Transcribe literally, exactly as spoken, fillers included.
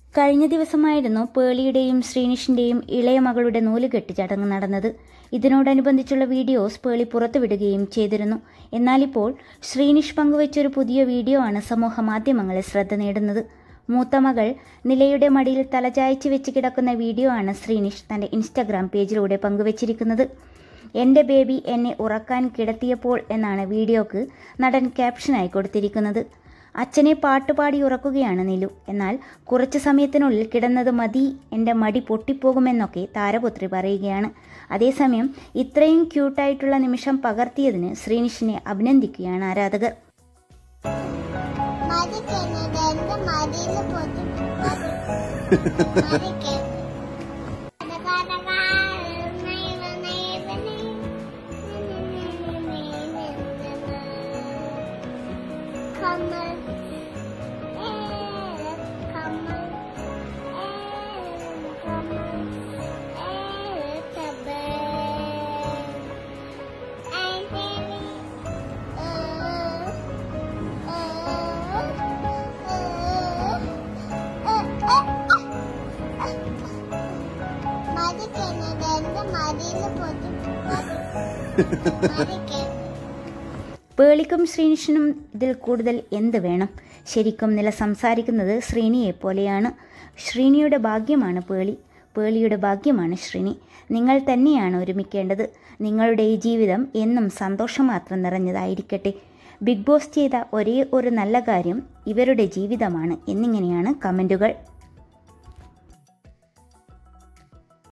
കഴിഞ്ഞ ദിവസമായിരുന്നു പേളിയുടെയും ശ്രീനിഷിന്റെയും ഇളയ മകളുടെ നൂലുകെട്ട് ചടങ്ങ് നടന്നത്. ഇതിനോടനുബന്ധിച്ചുള്ള വീഡിയോസ് പേളി പുറത്തുവിടുകയും ചെയ്തിരുന്നു. എന്നാലിപ്പോൾ ശ്രീനിഷ് പങ്കുവച്ചൊരു പുതിയ വീഡിയോ ആണ് സമൂഹ മാധ്യമങ്ങളിൽ ശ്രദ്ധ നേടുന്നത്. മൂത്ത മകൾ നിലയുടെ മടിയിൽ തലചായ്ച്ച് വെച്ച് കിടക്കുന്ന വീഡിയോ ആണ് ശ്രീനിഷ് തന്റെ ഇൻസ്റ്റഗ്രാം പേജിലൂടെ പങ്കുവച്ചിരിക്കുന്നത്. എന്റെ ബേബി എന്നെ ഉറക്കാൻ കിടത്തിയപ്പോൾ എന്നാണ് വീഡിയോക്ക് നടൻ ക്യാപ്ഷനായി കൊടുത്തിരിക്കുന്നത്. അച്ഛനെ പാട്ടുപാടി ഉറക്കുകയാണ് നിലു. എന്നാൽ കുറച്ചു സമയത്തിനുള്ളിൽ കിടന്നത് മതി, എൻ്റെ മടി പൊട്ടിപ്പോകുമെന്നൊക്കെ താരപുത്രി പറയുകയാണ്. അതേസമയം ഇത്രയും ക്യൂട്ടായിട്ടുള്ള നിമിഷം പകർത്തിയതിന് ശ്രീനിഷിനെ അഭിനന്ദിക്കുകയാണ് ആരാധകർ. പേളിക്കും ശ്രീനിഷിനും ഇതിൽ കൂടുതൽ എന്ത് വേണം? ശരിക്കും നില സംസാരിക്കുന്നത് ശ്രീനിയെ പോലെയാണ്. ശ്രീനിയുടെ ഭാഗ്യമാണ് പേളി, പേളിയുടെ ഭാഗ്യമാണ് ശ്രീനി. നിങ്ങൾ തന്നെയാണ് ഒരുമിക്കേണ്ടത്. നിങ്ങളുടെ ഈ ജീവിതം എന്നും സന്തോഷം മാത്രം നിറഞ്ഞതായിരിക്കട്ടെ. ബിഗ് ബോസ് ചെയ്ത ഒരേ ഒരു നല്ല കാര്യം ഇവരുടെ ജീവിതമാണ് എന്നിങ്ങനെയാണ് കമൻറ്റുകൾ.